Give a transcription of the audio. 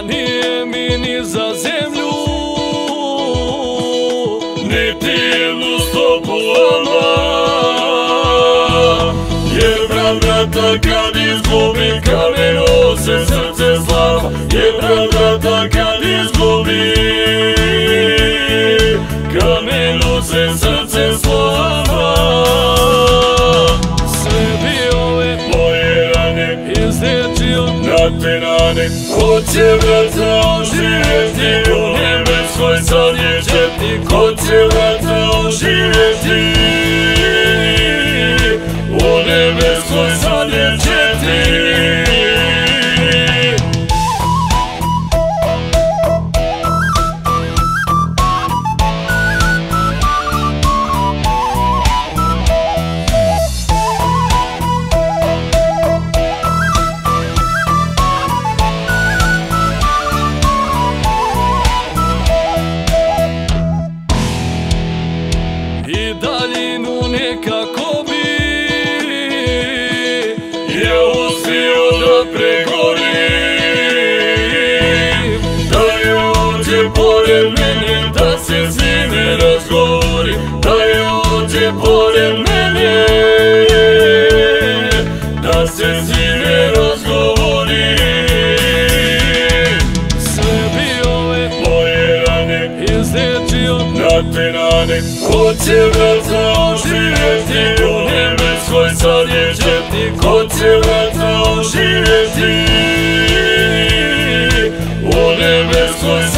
nije mi ni za zemlju, niti jednu stopu ama. Jer brat brata kad izgubi, kameno se srce slama. Jer brat brata kad izgubi, kameno se srce slama. Sve bi ove moje rane izliječio na te rane. Hoće brata oživjeti, u nebeskoj sad je četnik. Hoće brata oživjeti, u nebeskoj sad je četnik. I daljinu nekako bi ja uspio da pregorim, da je ovdje pored mene, da se s njime razgovorim. Da je ovdje pored mene, da se s njime razgovorim. sve bi ove Moje rane izliječio na te rane. Hoće brata oživjeti, u nebeskoj sad je četnik. Hoće brata oživjeti, u nebeskoj sad je četnik.